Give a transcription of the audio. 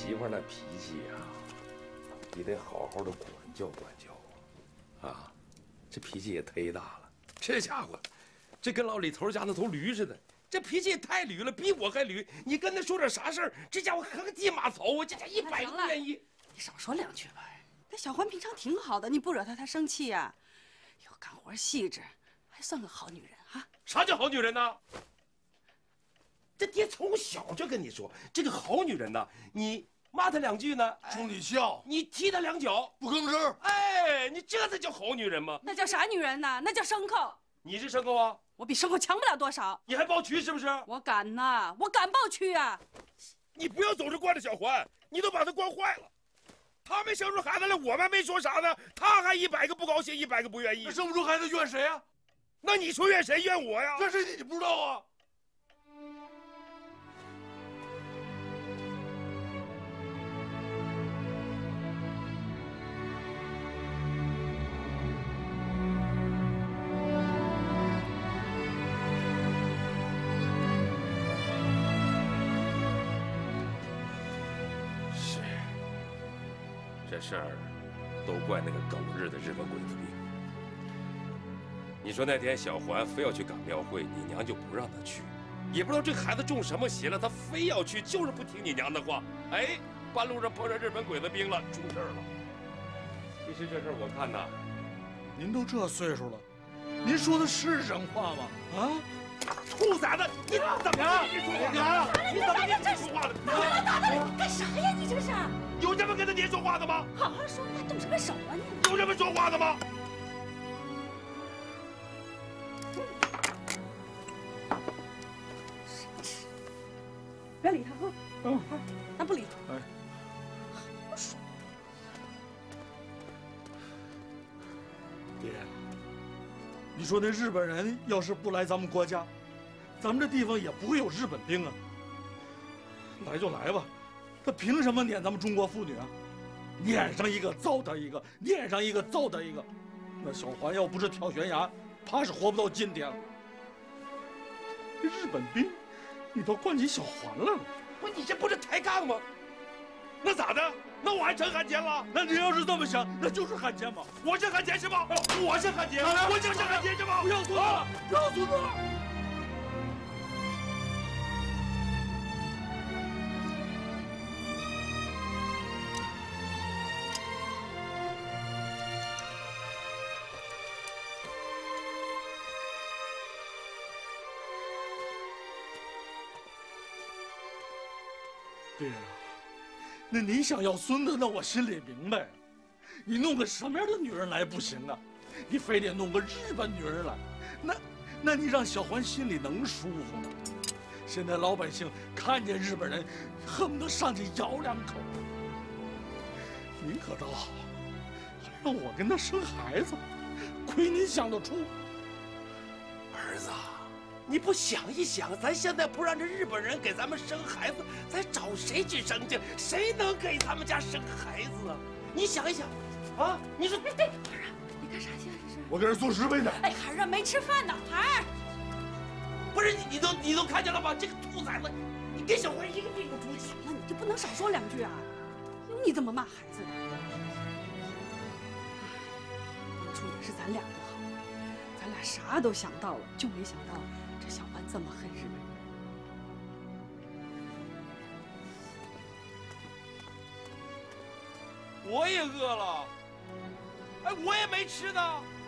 媳妇那脾气呀，你得好好的管教管教啊！这脾气也忒大了，这家伙，这跟老李头家那头驴似的，这脾气也太驴了，比我还驴。你跟他说点啥事儿，这家伙横地马槽啊，这家100个不愿意。 你少说2句吧。那小环平常挺好的，你不惹她生气呀？又干活细致，还算个好女人啊！ 啥叫好女人呢？这爹从小就跟你说，这个好女人呢，你骂她2句呢， 冲你笑； 你踢她2脚， 不吭声。 哎，你这才叫好女人吗？ 那叫啥女人呢？那叫牲口。 你是牲口啊？ 我比牲口强不了多少。 你还抱屈是不是？ 我敢呐，我敢抱屈啊！ 你不要总是惯着小环，你都把她惯坏了。他没生出孩子来，我们没说啥呢，他还100个不高兴，100个不愿意。 那生不出孩子怨谁啊？ 那你说怨谁？怨我呀？ 怨谁你不知道啊？ 是，这事儿都怪那个狗日的日本鬼子兵。你说那天小环非要去赶庙会，你娘就不让她去，也不知道这个孩子中什么邪了，她非要去，就是不听你娘的话。哎，半路上碰上日本鬼子兵了，出事了。其实这事儿我看呐， 您都这岁数了，您说的是人话吗？啊！ 兔崽子，你怎么了？你说话？你怎么跟你说话的？ 打他！干啥呀？你这是？ 有这么跟他爹说话的吗？ 好好说，还动什么手啊你？ 有这么说话的吗？ 别理他哈。好，咱不理他。 哎， 好说。 爹，你说那日本人要是不来咱们国家，咱们这地方也不会有日本兵啊。来就来吧，他凭什么撵咱们中国妇女啊？撵上一个糟他一个，撵上一个糟他一个。那小环要不是跳悬崖，怕是活不到今天了。日本兵，你都惯起小环来了。 不，你这不是抬杠吗？那咋的？那我还成汉奸了？ 那你要是这么想，那就是汉奸嘛。 我是汉奸是吧？我是汉奸，我就是汉奸是吧？ 不要孙子了，不要孙子了。爹呀，那你想要孙子，那我心里明白。你弄个什么样的女人来不行啊？你非得弄个日本女人来，那你让小环心里能舒服吗？现在老百姓看见日本人，恨不得上去咬2口。您可倒好，还让我跟他生孩子，亏您想得出。 儿子，你不想一想，咱现在不让这日本人给咱们生孩子，咱找谁去生去？谁能给咱们家生孩子啊？你想一想，啊，你说， 哎，孩儿啊，你干啥去啊？这是？ 我给人做十倍呢。 哎，孩儿啊，没吃饭呢，孩儿。 不是你都看见了吗？这个兔崽子，你跟小环一个屁股出气。 行了，你就不能少说2句啊？有你这么骂孩子的？当初也是咱俩不好，咱俩啥都想到了，就没想到这小环这么恨日本人。 我也饿了，哎，我也没吃呢。